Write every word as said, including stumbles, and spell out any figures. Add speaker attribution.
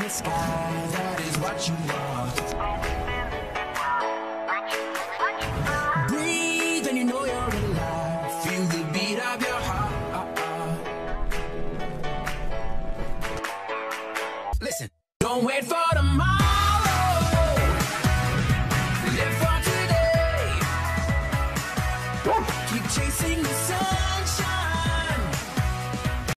Speaker 1: the sky, that is what you are. Breathe and you know you're alive. Feel the beat of your heart. Listen, don't wait for tomorrow.